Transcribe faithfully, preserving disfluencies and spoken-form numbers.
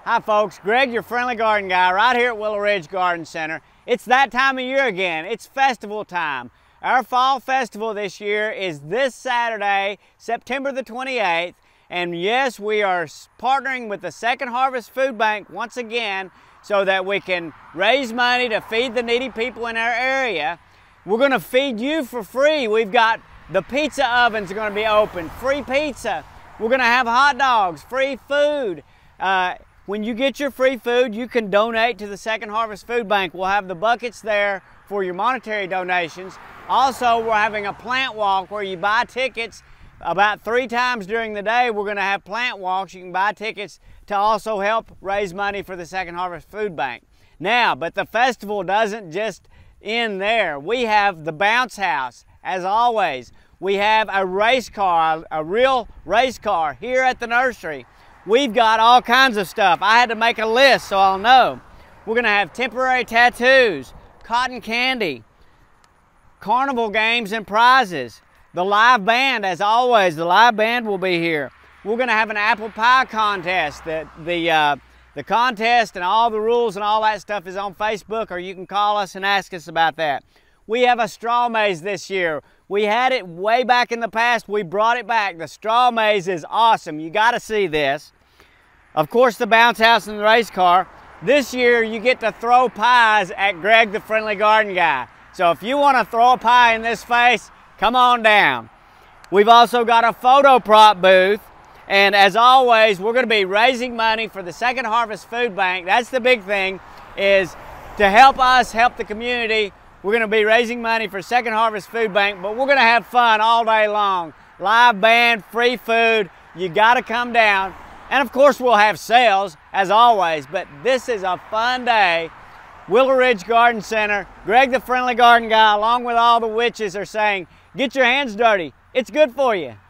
Hi folks, Greg, your friendly garden guy, right here at Willow Ridge Garden Center. It's that time of year again. It's festival time. Our fall festival this year is this Saturday, September the twenty-eighth. And yes, we are partnering with the Second Harvest Food Bank once again so that we can raise money to feed the needy people in our area. We're going to feed you for free. We've got the pizza ovens are going to be open, free pizza. We're going to have hot dogs, free food. Uh, When you get your free food, you can donate to the Second Harvest Food Bank. We'll have the buckets there for your monetary donations. Also, we're having a plant walk where you buy tickets about three times during the day. We're going to have plant walks. You can buy tickets to also help raise money for the Second Harvest Food Bank. Now, but the festival doesn't just end there. We have the bounce house, as always. We have a race car, a real race car here at the nursery. We've got all kinds of stuff. I had to make a list so I'll know. We're going to have temporary tattoos, cotton candy, carnival games and prizes. The live band, as always, the live band will be here. We're going to have an apple pie contest. The, the, uh, the contest and all the rules and all that stuff is on Facebook, or you can call us and ask us about that. We have a straw maze this year. We had it way back in the past. We brought it back. The straw maze is awesome. You got to see this. Of course, the bounce house and the race car. This year, you get to throw pies at Greg, the friendly garden guy. So if you want to throw a pie in this face, come on down. We've also got a photo prop booth. And as always, we're going to be raising money for the Second Harvest Food Bank. That's the big thing, is to help us help the community. We're going to be raising money for Second Harvest Food Bank, but we're going to have fun all day long. Live band, free food, you got to come down. And of course we'll have sales, as always, but this is a fun day. Willow Ridge Garden Center, Greg the Friendly Garden Guy, along with all the witches are saying, get your hands dirty, it's good for you.